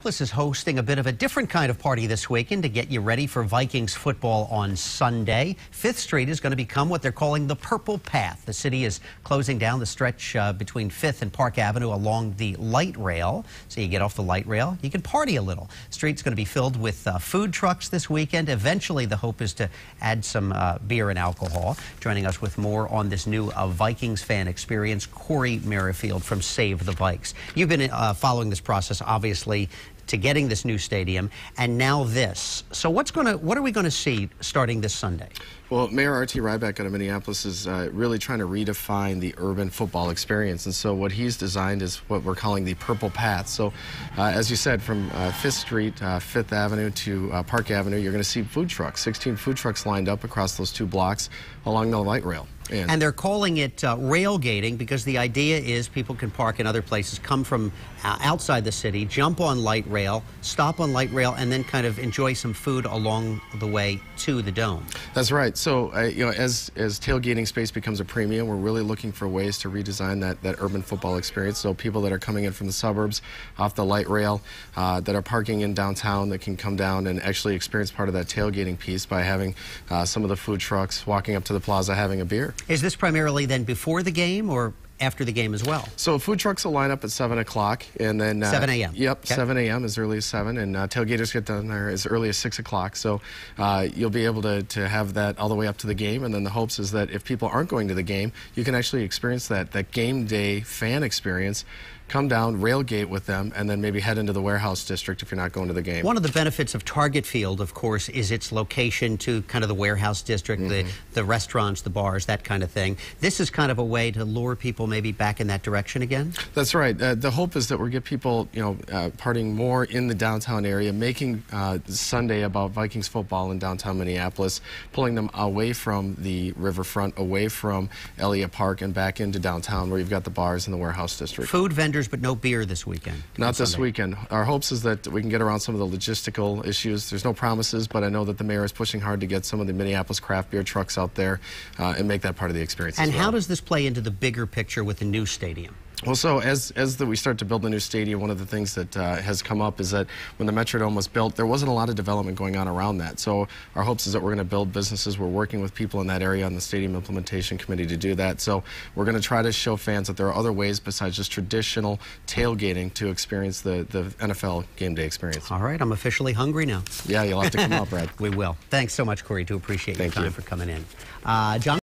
Minneapolis is hosting a bit of a different kind of party this weekend to get you ready for Vikings football on Sunday. 5th Street is going to become what they're calling the Purple Path. The city is closing down the stretch between 5th and Park Avenue along the light rail. So you get off the light rail, you can party a little. The street's going to be filled with food trucks this weekend. Eventually, the hope is to add some beer and alcohol. Joining us with more on this new Vikings fan experience, Corey Merrifield from Save the Vikes. You've been following this process, obviously, to getting this new stadium, and now this. So what are we going to see starting this Sunday? Well, Mayor R.T. Ryback out of Minneapolis is really trying to redefine the urban football experience. And so what he's designed is what we're calling the Purple Path. So as you said, from 5th Street, 5th Avenue to Park Avenue, you're going to see food trucks, 16 food trucks lined up across those two blocks along the light rail. And they're calling it railgating because the idea is people can park in other places, come from outside the city, jump on light rail, stop on light rail, and then kind of enjoy some food along the way to the dome. That's right. So, you know, as tailgating space becomes a premium, we're really looking for ways to redesign that urban football experience. So people that are coming in from the suburbs off the light rail, that are parking in downtown, that can come down and actually experience part of that tailgating piece by having some of the food trucks, walking up to the plaza, having a beer. Is this primarily then before the game or after the game as well? So food trucks will line up at 7 o'clock, and then 7 a.m. Yep, okay. 7 a.m. as early as 7, and tailgaters get done there as early as 6 o'clock. So you'll be able to have that all the way up to the game, and then the hopes is that if people aren't going to the game, you can actually experience that game day fan experience. Come down, railgate with them, and then maybe head into the warehouse district if you're not going to the game. One of the benefits of Target Field, of course, is its location to kind of the warehouse district, the restaurants, the bars, that kind of thing. This is kind of a way to lure people maybe back in that direction again? That's right. The hope is that we'll get people, you know, partying more in the downtown area, making Sunday about Vikings football in downtown Minneapolis, pulling them away from the riverfront, away from Elliott Park, and back into downtown where you've got the bars and the warehouse district. Food vendors, but no beer this weekend. Not this weekend. Our hopes is that we can get around some of the logistical issues. There's no promises, but I know that the mayor is pushing hard to get some of the Minneapolis craft beer trucks out there and make that part of the experience. And as well. How does this play into the bigger picture with the new stadium? Well, so as we start to build the new stadium, one of the things that has come up is that when the Metrodome was built, there wasn't a lot of development going on around that. So our hopes is that we're going to build businesses. We're working with people in that area on the Stadium Implementation Committee to do that. So we're going to try to show fans that there are other ways besides just traditional tailgating to experience the NFL game day experience. All right, I'm officially hungry now. Yeah, you'll have to come up, Brad. We will. Thanks so much, Corey. Do appreciate your time for coming in. John.